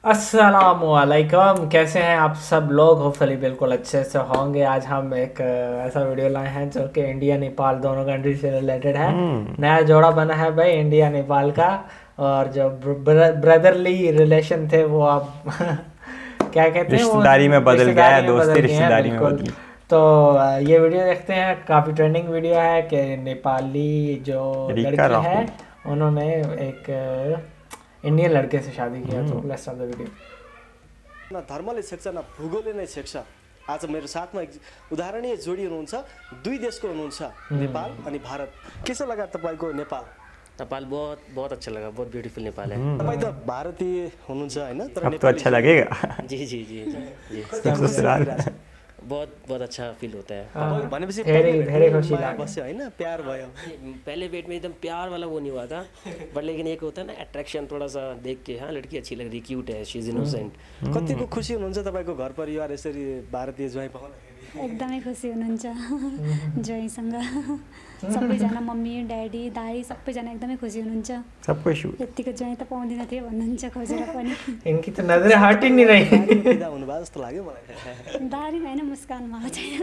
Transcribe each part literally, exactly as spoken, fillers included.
अस्सलामुअलैकुम, कैसे हैं आप सब लोग। होपफुली बिल्कुल अच्छे से होंगे। आज हम एक अ, ऐसा वीडियो लाए हैं जो कि इंडिया नेपाल दोनों कंट्री से रिलेटेड है। नया जोड़ा बना है भाई इंडिया नेपाल का, और जो ब्रदरली रिलेशन थे वो अब क्या कहते हैं, वो रिश्तेदारी में बदल गया है, रिश्तेदारी में दोस्ती बदल गए हैं, रिश्तेदारी में बिल्कुल। बदली। तो अ, ये वीडियो देखते हैं, काफ़ी ट्रेंडिंग वीडियो है कि नेपाली जो रीका लड़की राहुल। है उन्होंने एक अ, इंडियन लड़के से शादी किया। तो लेट्स स्टार्ट द वीडियो। न धर्मले छेक्छ न भूगोलले नै छेक्छ। आज मेरो साथमा एक उदाहरणीय जोडी हुनुहुन्छ, दुई देशको हुनुहुन्छ, नेपाल अनि भारत। के छ लगा तपाईको नेपाल? नेपाल बहुत बहुत अच्छा लगा, बहुत ब्यूटीफुल नेपाल है। तपाईँ त भारतीय हुनुहुन्छ हैन, तर अब तो अच्छा लगेगा। जी जी जी जी जी ससुराल बहुत बहुत अच्छा फील होता है। हाँ, भनेपछि धेरै पहिले धेरै भेटमा खुसी माया लाग्यो। बस्यो हैन, प्यार भयो। पहले वेट में एकदम प्यार वाला वो नहीं हुआ था, बट लेकिन एक होता है ना अट्रैक्शन, थोड़ा सा देख के हाँ लड़की अच्छी लग रही, क्यूट है, शी इज इनोसेंट। कतिको खुसी हुनुहुन्छ तपाईको घर परिवार यसरी भारतीय ज्वाइँ पाउँदाखेरि? एकदमै खुसी हुनुहुन्छ ज्वाइँसँग। सबैजना मम्मी ड्याडी दाई सबैजना एकदमै खुसी हुनुहुन्छ। सबको शूट। यतिको ज्वाइँ त पाउँदिन थिएँ भन्नुहुन्छ खोजेर पनि। इनकी तो नजरें हट ही नहीं रही। दारीमा बिदा हुनुभयो जस्तो लाग्यो मलाई। दारीमा होइन मुस्कानमा चाहिँ।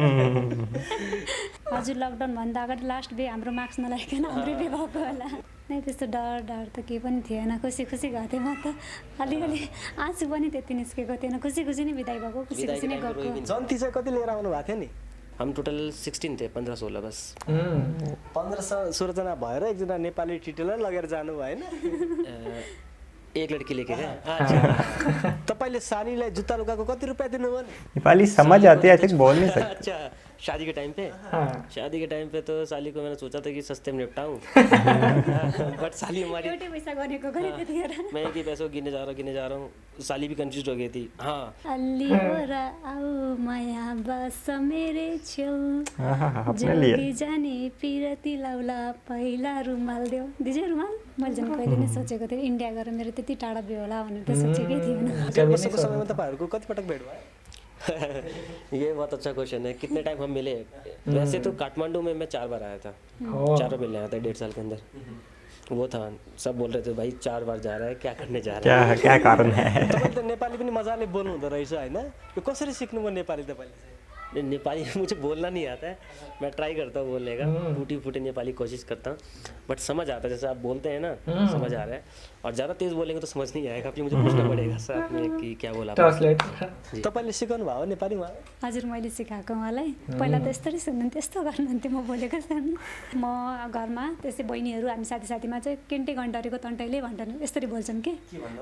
हजुर लकडाउनभन्दा अगाडि लास्ट बे हाम्रो मास्क नलाइकन हाम्रो बे भएको होला। नै त्यस्तो डर डर त केही पनि थिएन, खुसी खुसी गएको थिएँ म त। अलिअलि आँसु पनि त्यति निस्केको थिएन, खुसी खुसी नै बिदाई भएको, खुसी खुसी नै गएको। जन्ती चाहिँ कति लिएर आउनु भएको थियो नि? हम टोटल सिक्सटीन थे, पंद्रह सोलह बस। पन्ध्र सोह्रजना भएर एकजना नेपाली टिटेलर लगेर जानु भएन? एक लड़की लेके गए। तपाईँले सालीलाई जुत्ता लुगाको कति रुपियाँ दिनुभयो? नेपाली समझ आती है, आई थिंक बोल नहीं सकते। अच्छा, शादी के टाइम पे हाँ। शादी के टाइम पे तो साली को मैंने सोचा था कि सस्ते में निपटाऊं, बट साली हमारी एउटै पैसा गरेको गरे त्यतिखेर। मैं कि पैसों गिने जा रहा गिने जा रहा हूँ, साली भी कंफ्यूज हो गई थी। हाँ अल्ली ओरा आऊ माया बस मेरे छेउ, अपने लिए जोगी जाने पिरती लाउला पहिला रुमाल देऊ। दिजे रुमाल? मैले झन् कहिले नै सोचेको थिएँ इन्डिया गएर मेरो त्यति टाढा बिहे होला भनेर त सोचेकै थिएन। एक वर्षको समयमा तपाईँहरूको कति पटक भेट भयो? ये बहुत अच्छा क्वेश्चन है, कितने टाइम हम मिले। वैसे तो काठमांडू में मैं चार बार आया था, चारों मिलने आया था डेढ़ साल के अंदर। वो था, सब बोल रहे थे भाई चार बार जा रहा है, क्या करने जा रहा है, क्या क्या कारण है? तपाईँले त नेपाली पनि मजाले बोल्नु हुँदो रहेछ हैन? यो कसरी सिक्नुभयो नेपाली तपाईँले? नेपाली मुझे बोलना नहीं आता है, मैं ट्राई करता हूँ बोलने का, टूटी फूटी नेपाली कोशिश करता हूँ, बट समझ आता है। जैसे आप बोलते हैं ना, समझ आ रहा है। और ज़्यादा तेज़ बोलेंगे तो समझ नहीं आएगा, फिर मुझे पूछना पड़ेगा साथ में कि क्या बोला। ट्रांसलेट। तपाईँले सिकाउनु भयो नेपाली उहाँ? हजुर मैले सिकाएको उहाँलाई। पहिला त यस्तरी सुन्नुहुन्थ्यो, यस्तो गर्नुहुन्थ्यो म बोलेको सुन्नु। म घरमा त्यसै बहिनीहरू हामी साथी साथीमा चाहिँ केन्टे घन्टरीको तन्टैले भन्छन्, यसरी बोल्छन् कि।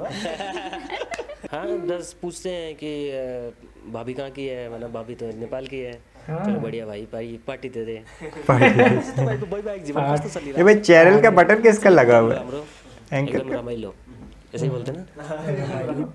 हाँ, बस पूछते हैं कि अ, भाभी कहाँ की है, मतलब भाभी तो नेपाल की है। चलो बढ़िया भाई, भाई पार्टी दे दे। तपाईँको वैवाहिक जीवन कस्तो चलिरहेको? ये भाई चैनल का बटन किसका लगा हुआ है? हमरो एंकर एकदम रमाइलो, ऐसे ही बोलते हैं ना।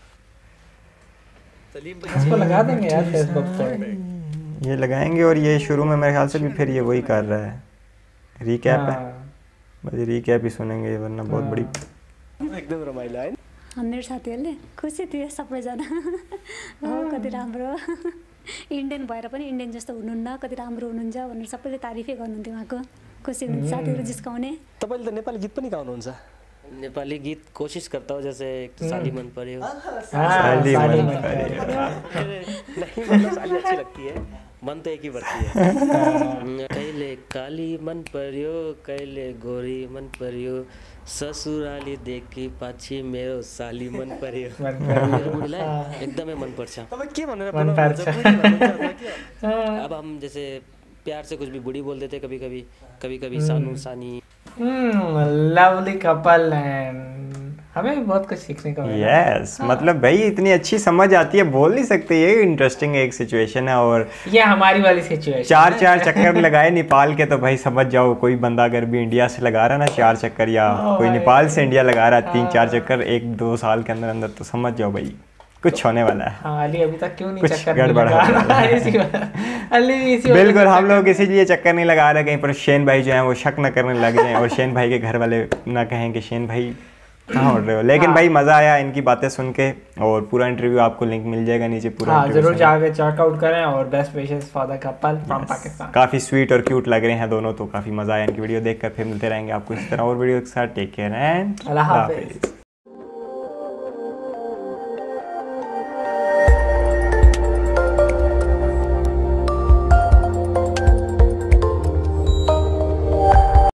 इसको लगा देंगे यार फेसबुक पे। ये लगाएंगे, और ये शुरू में मेरे ख्याल से भी फिर ये वही कर रहा है, रिकैप है। बस रिकैप ही सुनेंगे, वरना बहुत बड़ी एकदम रमाइलो हैन? मेरो साथीहरूले खुसी थिए सबैजना। हो कति राम्रो, इन्डियन भएर पनि इन्डियन जस्तो हुनुहुन्न, कति राम्रो हुनुहुन्छ भनेर सबैले तारिफै गर्नुहुन्थ्यो उहाँको। खुसी हुनुहुन्छ साथीहरू जिस्काउने। तपाईँले त नेपाली गीत पनि गाउनुहुन्छ? नेपाली गीत कोशिश करता हूँ, जैसे साली मन पर्यो। साली साली मन मन नहीं मतलब साली अच्छी लगती है, मन तो एक ही बढ़ती है। कैले काली मन पर्यो, कैले गोरी मन पर्यो, ससुराली देखी पाछी मेरो साली मन पर्यो। मेरो बुढीलाई एकदमै मन पर्छ। तपाईँ के भनेर मन बोल्नुहुन्छ? पर्छ। बुढी भन्नुहुन्छ अथवा के? अब हम जैसे प्यार से कुछ भी बुढ़ी बोल देते, कभी कभी कभी कभी सानू सानी। लवली कपल एंड हमें बहुत कुछ सीखने को मिला। यस, मतलब भाई इतनी अच्छी समझ आती है, बोल नहीं सकते। ये इंटरेस्टिंग एक सिचुएशन है। और ये हमारी वाली सिचुएशन। चार चार चक्कर लगाए नेपाल के, तो भाई समझ जाओ, कोई बंदा अगर भी इंडिया से लगा रहा है ना चार चक्कर, या कोई नेपाल से इंडिया लगा रहा है तीन चार चक्कर एक दो साल के अंदर अंदर, तो समझ जाओ भाई कुछ होने वाला है। हाँ, अली अभी तक क्यों नहीं कुछ चक्कर गड़बड़ नहीं लगा रहा है इसी वजह- अली इसी वजह बिल्कुल, से हम चक्कर- लोग इसीलिए चक्कर नहीं लगा रहे कहीं पर शेन भाई जो हैं वो शक न करने लग जाएं, और शेन भाई के घर वाले ना कहें कि शेन भाई कहाँ उड़ रहे हो। लेकिन भाई मज़ा आया इनकी बातें सुन के, और पूरा इंटरव्यू आपको लिंक मिल जाएगा नीचे पूरा। हाँ, जरूर जाके चेकआउट करें। और best wishes for the couple from Pakistan. काफ़ी स्वीट और क्यूट लग रहे हैं दोनों, तो काफ़ी मज़ा आया इनकी वीडियो देखकर। फिर मिलते रहेंगे आपको इस तरह और वीडियो के साथ। टेक केयर एंड अल्लाह हाफिज़।